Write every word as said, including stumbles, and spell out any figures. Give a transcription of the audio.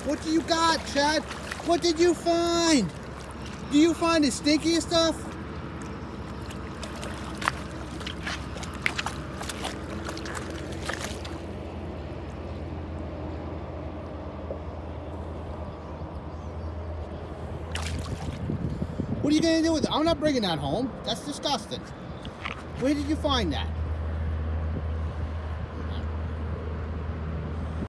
What do you got, Chad? What did you find? Do you find the stinkiest stuff? What are you gonna do with it? I'm not bringing that home. That's disgusting. Where did you find that?